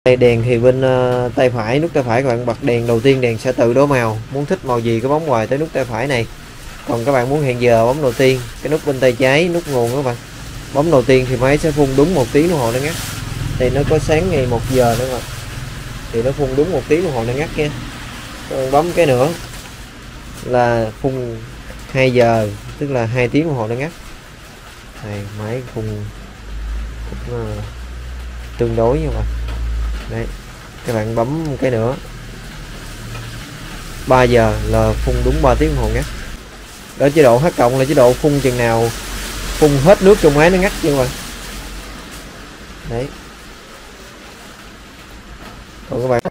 Đây đèn thì bên tay phải, nút tay phải các bạn bật đèn đầu tiên, đèn sẽ tự đổi màu, muốn thích màu gì có bấm hoài tới nút tay phải này. Còn các bạn muốn hẹn giờ bấm đầu tiên, cái nút bên tay trái, nút nguồn các bạn bấm đầu tiên thì máy sẽ phun đúng 1 tiếng đồng hồ nó ngắt. Thì nó có sáng ngày 1 giờ nữa mà, thì nó phun đúng 1 tiếng đồng hồ nó ngắt nha. Còn bấm cái nữa là phun 2 giờ, tức là 2 tiếng đồng hồ nó ngắt. Này, máy phun cũng tương đối nhưng mà đấy, các bạn bấm cái nữa 3 giờ là phun đúng 3 tiếng đồng hồ ngắt. Đó, chế độ H cộng là chế độ phun chừng nào phun hết nước trong máy nó ngắt chứ mà. Đấy. Còn các bạn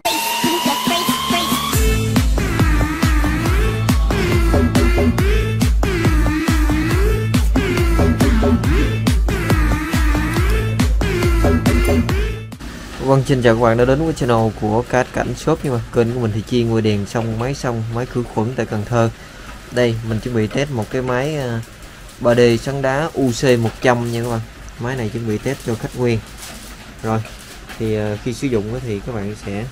Vâng, xin chào các bạn đã đến với channel của Cát Cảnh Shop. Nhưng mà kênh của mình thì chuyên mua đèn xong, máy khử khuẩn tại Cần Thơ. Đây mình chuẩn bị test một cái máy 3D sắn đá UC100 nha các bạn. Máy này chuẩn bị test cho khách nguyên. Rồi thì khi sử dụng thì các bạn sẽ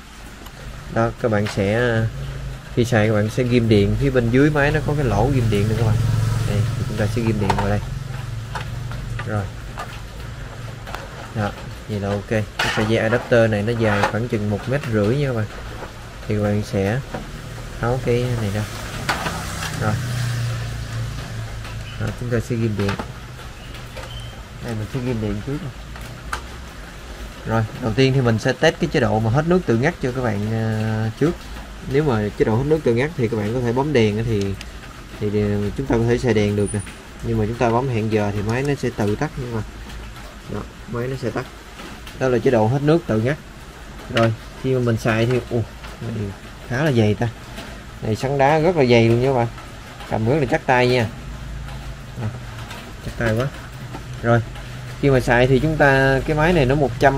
khi xài các bạn sẽ ghim điện phía bên dưới máy, nó có cái lỗ ghim điện nữa các bạn. Đây thì chúng ta sẽ ghim điện vào đây. Rồi đó, vậy là ok. Cái sợi dây adapter này nó dài khoảng chừng 1,5 mét nha các bạn. Thì các bạn sẽ tháo cái này ra. Rồi đó, chúng ta sẽ ghim điện. Đây mình sẽ ghim điện trước. Rồi đầu tiên thì mình sẽ test cái chế độ mà hết nước tự ngắt cho các bạn trước. Nếu mà chế độ hết nước tự ngắt thì các bạn có thể bấm đèn thì chúng ta có thể xài đèn được nè. Nhưng mà chúng ta bấm hẹn giờ thì máy nó sẽ tự tắt nhưng mà đó, máy nó sẽ tắt. Đó là chế độ hết nước tự ngắt. Rồi khi mà mình xài thì này khá là dày ta. Này sắn đá rất là dày luôn nha các bạn. Cầm rất là chắc tay nha. Chắc tay quá. Rồi khi mà xài thì chúng ta cái máy này nó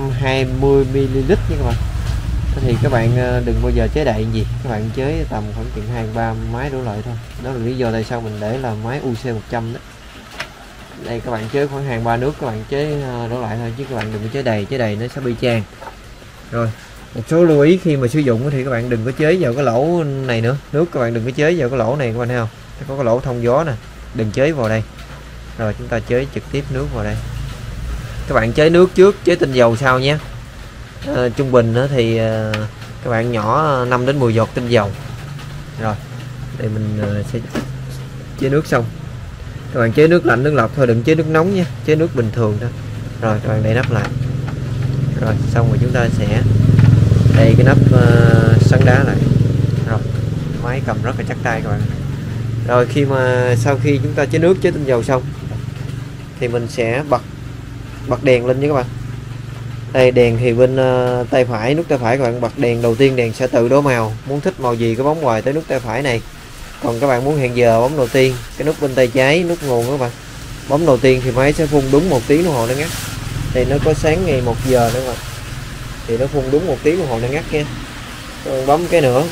120ml nha các bạn. Thì các bạn đừng bao giờ chế đậy gì, các bạn chế tầm khoảng chừng 2-3 máy đổ lại thôi. Đó là lý do tại sao mình để là máy UC100 đó. Đây các bạn chế khoảng 2-3 nước các bạn chế đổ lại thôi, chứ các bạn đừng có chế đầy nó sẽ bị tràn. Rồi một số lưu ý khi mà sử dụng thì các bạn đừng có chế vào cái lỗ này nữa, nước các bạn đừng có chế vào cái lỗ này các bạn thấy không, có cái lỗ thông gió nè, đừng chế vào đây. Rồi chúng ta chế trực tiếp nước vào đây. Các bạn chế nước trước, chế tinh dầu sau nhé. Trung bình thì các bạn nhỏ 5 đến 10 giọt tinh dầu. Rồi đây mình sẽ chế nước xong. Các bạn chế nước lạnh, nước lọc thôi, đừng chế nước nóng nha, chế nước bình thường thôi. Rồi các bạn đậy nắp lại. Rồi xong rồi chúng ta sẽ đậy cái nắp sắn đá lại. Rồi máy cầm rất là chắc tay các bạn. Rồi sau khi chúng ta chế nước, chế tinh dầu xong thì mình sẽ bật đèn lên nha các bạn. Đây đèn thì bên tay phải, nút tay phải các bạn bật đèn đầu tiên, đèn sẽ tự đổi màu, muốn thích màu gì có bấm hoài tới nút tay phải này. Còn các bạn muốn hẹn giờ bấm đầu tiên, cái nút bên tay trái, nút nguồn các bạn bấm đầu tiên thì máy sẽ phun đúng 1 tiếng đồng hồ nó ngắt. Thì nó có sáng ngày 1 giờ nữa mà, thì nó phun đúng 1 tiếng đồng hồ nó ngắt nha. Còn bấm cái nữa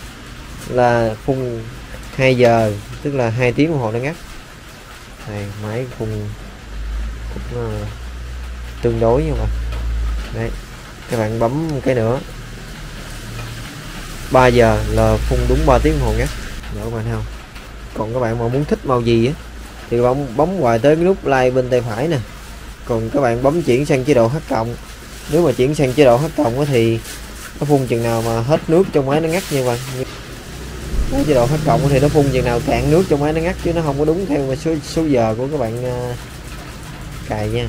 là phun 2 giờ, tức là 2 tiếng đồng hồ nó ngắt. Này, máy phun cũng tương đối nhưng mà đấy, các bạn bấm cái nữa 3 giờ là phun đúng 3 tiếng đồng hồ ngắt. Đó các bạn thấy không. Còn các bạn mà muốn thích màu gì á thì bấm hoài tới cái nút like bên tay phải nè. Còn các bạn bấm chuyển sang chế độ H cộng. Nếu mà chuyển sang chế độ H cộng thì nó phun chừng nào mà hết nước trong máy nó ngắt như vậy. Chế độ H cộng thì nó phun chừng nào cạn nước trong máy nó ngắt, chứ nó không có đúng theo số giờ của các bạn cài nha.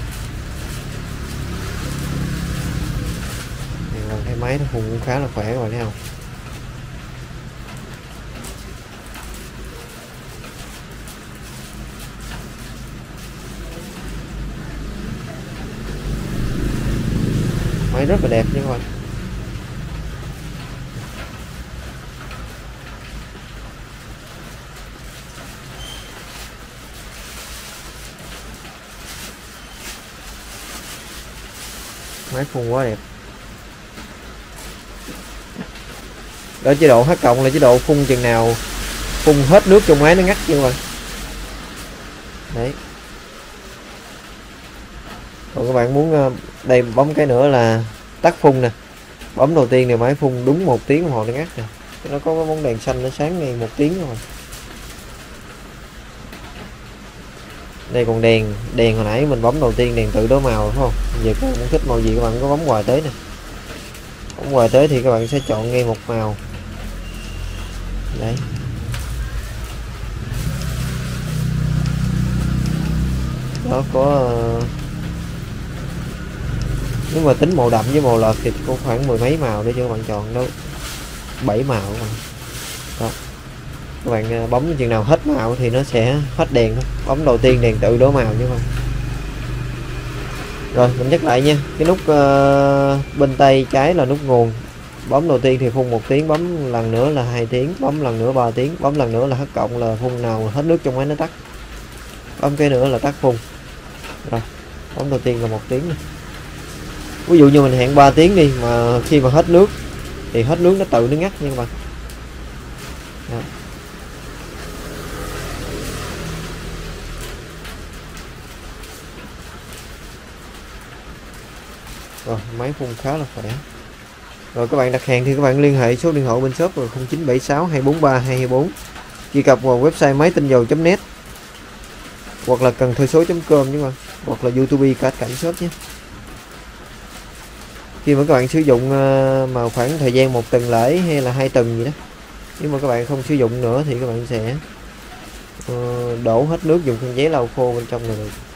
Cái máy nó phun cũng khá là khỏe các bạn thấy không. Máy rất là đẹp nha các bạn. Máy phun quá đẹp. Đó, chế độ H cộng là chế độ phun chừng nào phun hết nước trong máy nó ngắt chứ mà. Đấy. Còn các bạn muốn đây bấm cái nữa là tắt phun nè. Bấm đầu tiên thì máy phun đúng 1 tiếng đồng hồ nó ngắt nè. Nó có cái bóng đèn xanh nó sáng ngay 1 tiếng rồi. Đây còn đèn hồi nãy mình bấm đầu tiên đèn tự đổi màu phải không? Giờ các bạn muốn thích màu gì các bạn có bấm hoài tới nè. Bấm hoài tới thì các bạn sẽ chọn ngay một màu. Đấy. Nó có nếu mà tính màu đậm với màu lợt thì có khoảng 10 mấy màu để cho các bạn chọn đâu. 7 màu các bạn. Đó. Các bạn bấm chừng nào hết màu thì nó sẽ hết đèn thôi. Bấm đầu tiên đèn tự đổi màu chứ không. Rồi mình nhắc lại nha, cái nút bên tay trái là nút nguồn. Bấm đầu tiên thì phun 1 tiếng, bấm lần nữa là 2 tiếng, bấm lần nữa 3 tiếng, bấm lần nữa là hết cộng là phun nào hết nước trong máy nó tắt. Bấm cái nữa là tắt phun. Rồi, bấm đầu tiên là 1 tiếng này. Ví dụ như mình hẹn 3 tiếng đi mà khi mà hết nước thì hết nước nó tự nó ngắt nha các bạn. Đó. Rồi máy phun khá là khỏe. Rồi các bạn đặt hàng thì các bạn liên hệ số điện thoại bên shop là 0976 243 224, truy cập vào website máy tinh dầu.net hoặc là cần thuê số.com chứ mà, hoặc là YouTube cả cảnh shop nhé. Khi mà các bạn sử dụng mà khoảng thời gian 1 tuần lễ hay là 2 tuần gì đó, nếu mà các bạn không sử dụng nữa thì các bạn sẽ đổ hết nước dùng khăn giấy lau khô bên trong này được.